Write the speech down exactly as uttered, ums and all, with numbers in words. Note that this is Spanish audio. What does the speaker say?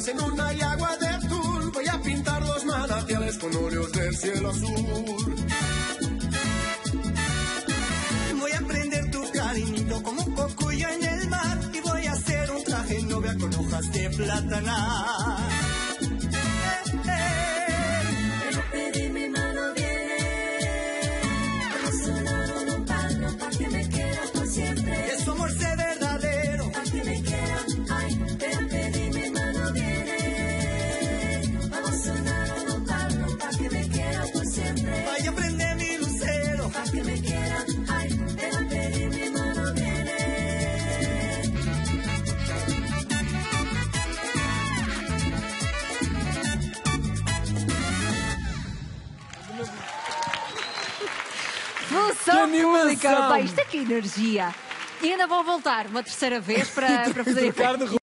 flores en una y agua de atún. Voy a pintar los manantiales con óleos del cielo azul. Voy a prender tu cariñito como un cocuyo en el mar. Y voy a hacer un traje novia con hojas de plátana. Função pública! Bem, isto é que energia! E ainda vão voltar uma terceira vez para, para fazer.